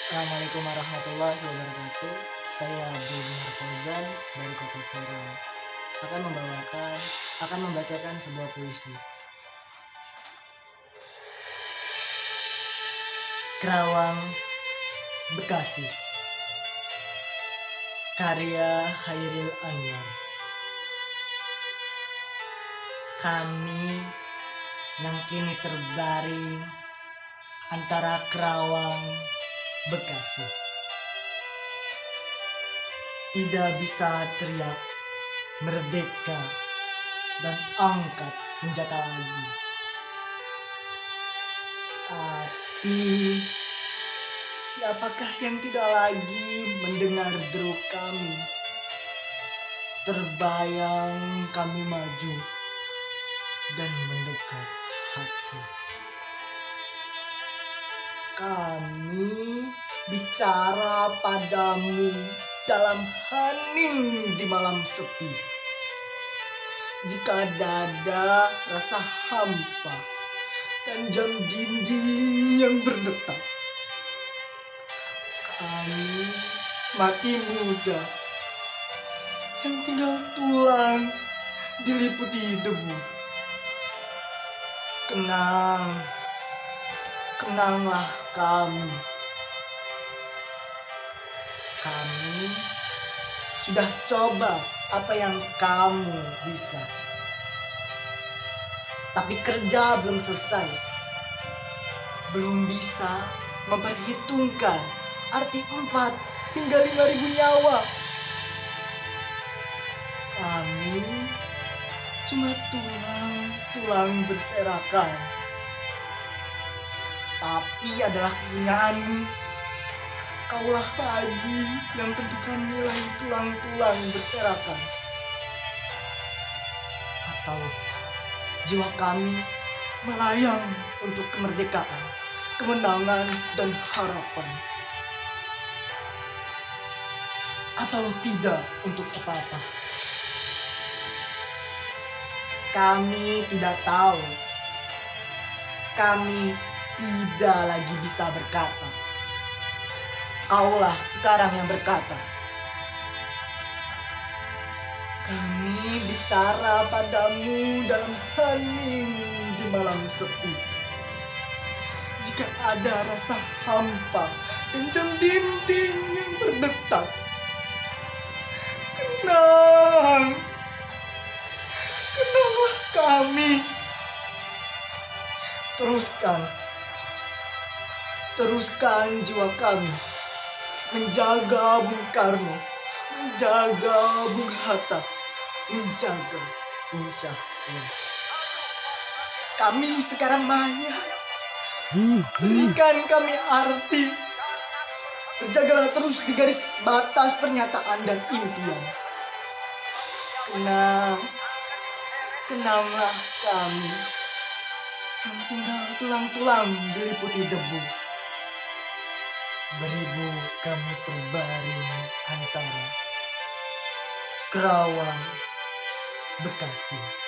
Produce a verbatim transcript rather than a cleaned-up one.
Assalamualaikum warahmatullahi wabarakatuh. Saya Abdul Fauzan dari Kota Serang akan membawakan akan membacakan sebuah puisi. Kerawang, Bekasi. Karya Hairil Anwar. Kami yang kini terbaring antara Kerawang, Bekasi, tidak bisa teriak merdeka dan angkat senjata lagi. Tapi siapakah yang tidak lagi mendengar deru kami? Terbayang kami maju dan mendekat hati. Kami bicara padamu dalam hening di malam sepi. Jika dada rasa hampa dan jam dinding yang berdetak, kami mati muda yang tinggal tulang diliputi debu. Kenang, kenanglah kami. Kami sudah coba apa yang kamu bisa, tapi kerja belum selesai. Belum bisa memperhitungkan arti empat hingga lima ribu nyawa. Kami cuma tulang-tulang berserakan, tapi adalah kami. Kaulah lagi yang tentukan nilai tulang-tulang berserakan. Atau jiwa kami melayang untuk kemerdekaan, kemenangan, dan harapan. Atau tidak untuk apa-apa. Kami tidak tahu. Kami tidak lagi bisa berkata. Kaulah sekarang yang berkata. Kami bicara padamu dalam hening di malam sepi. Jika ada rasa hampa dan jam dinding yang berdetak, kenang, kenanglah kami. Teruskan, teruskan jiwa kami. Menjaga Bung Karno, menjaga Bung Hatta, menjaga Bung Syahrir. Kami sekarang banyak. Berikan kami arti. Berjagalah terus di garis batas pernyataan dan impian. Kenang, kenanglah kami yang tinggal tulang-tulang diliputi debu. Beribu kami terbaring antara Kerawang, Bekasi.